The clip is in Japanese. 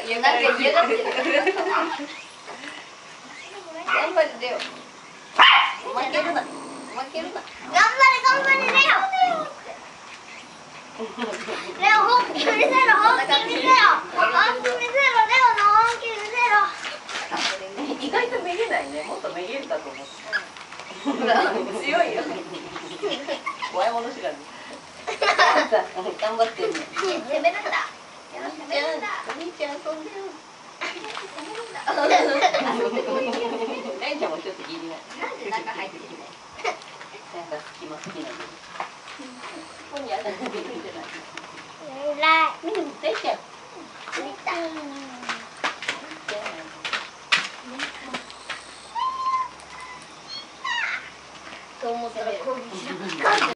嫌がってる。頑張れレオ。負けるな。負けるな。 頑張れレオ。レオ本気見せろ。本気見せろ。レオの本気見せろ。 意外とめげないね。もっとめげるかと思った。強いよ。怖いもの知らず。頑張ってるね。 攻めるんだ。 お兄ちゃん遊んでよ。レイちゃんもちょっと聞いてない。 なんで中入ってきて。 なんか隙間好きなんで。ここに当たって見てない。レイちゃん。 と思ったら攻撃しなかった。